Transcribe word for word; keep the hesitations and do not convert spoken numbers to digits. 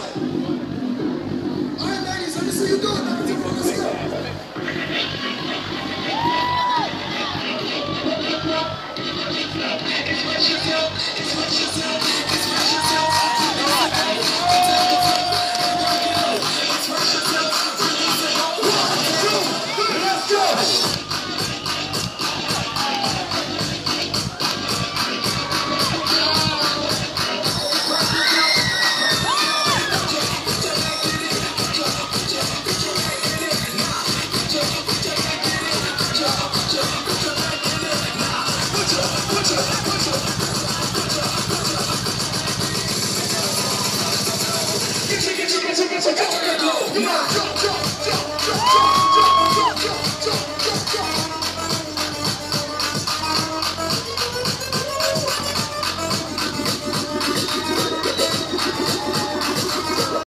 All right, ladies, let me see you do it now. Let's go. Come on, jump, jump, jump, jump, jump, jump, jump, jump, jump, jump, jump.